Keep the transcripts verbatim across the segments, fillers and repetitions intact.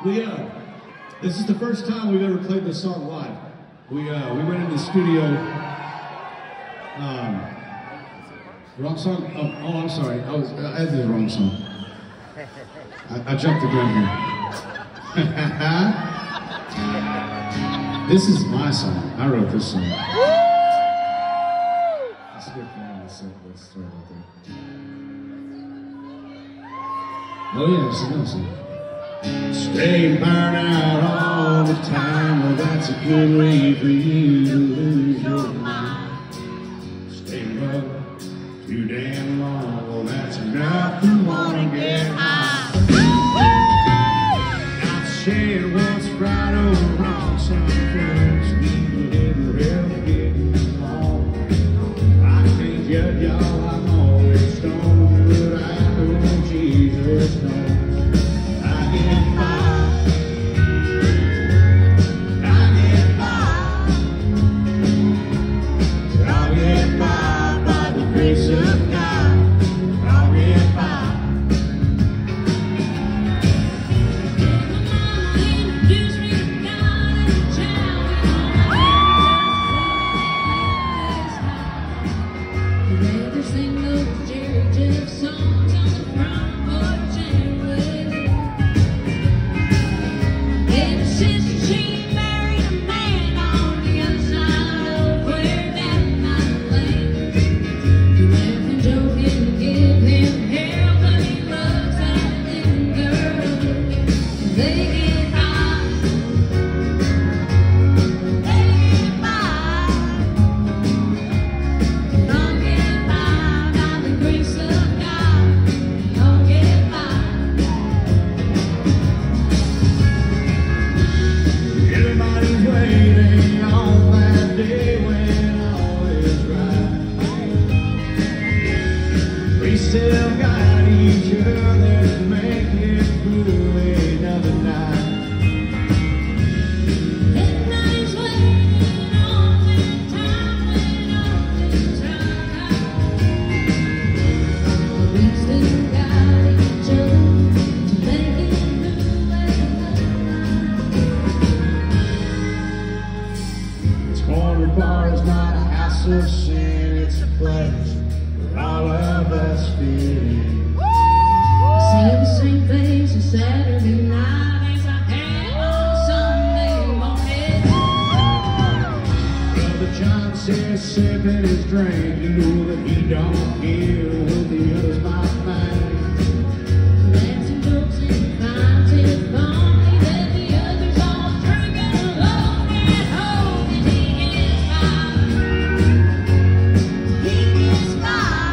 We, uh, this is the first time we've ever played this song live. We, uh, we went in the studio, um, wrong song? Oh, oh, I'm sorry, I was, I had the wrong song. I, I jumped the gun here. This is my song. I wrote this song. Let's get going. Let's sorry about that. Oh yeah, it's another song. Stay burn out all the time, well that's a good way for you to lose your mind. Stay up too damn long, well that's enough to wanna get high. Not saying what's right or wrong, some folks need a little help getting along. I can't judge y'all, I'm always stoned, but I know Jesus knows. Still got each other to make it through another night. Midnight's waiting on the time, waiting on the time. We still got each other to make it through another night. This corner bar is not a house of sin, it's a place all of us feeling. See the same face on Saturday night as I had on Sunday morning. Brother John says sipping his drink, you know that he don't care what the others might think. Dancing jokes and finds it funny that the others all drinking alone at home, and he gets by. He gets by.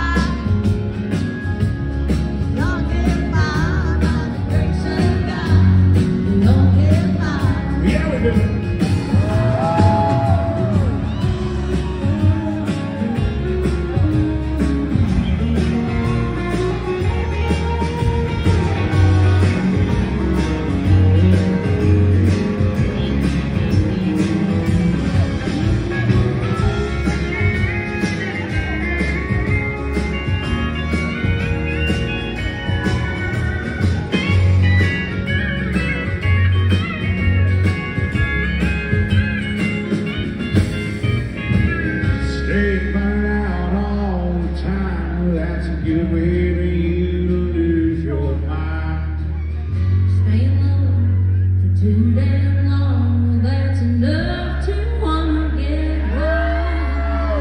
Good way for you to lose your mind. Stay alone for too damn long, well that's enough to wanna get high.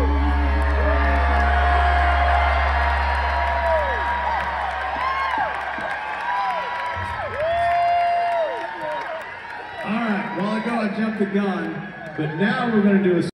All right, well I go, I jumped the gun, but now we're gonna do a